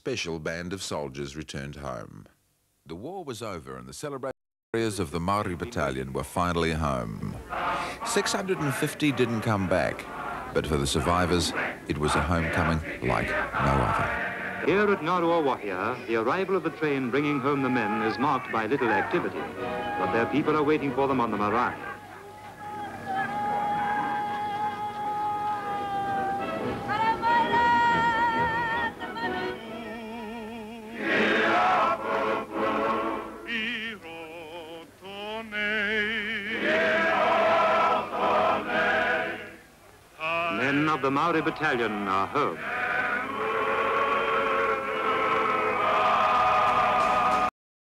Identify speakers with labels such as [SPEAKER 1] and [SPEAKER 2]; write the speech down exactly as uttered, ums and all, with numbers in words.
[SPEAKER 1] special band of soldiers returned home. The war was over and the celebrations of the Maori Battalion were finally home. six hundred fifty didn't come back, but for the survivors, it was a homecoming like no other.
[SPEAKER 2] Here at Ngaroa Wahia, the arrival of the train bringing home the men is marked by little activity, but their people are waiting for them on the marae. Men of the Maori Battalion are home.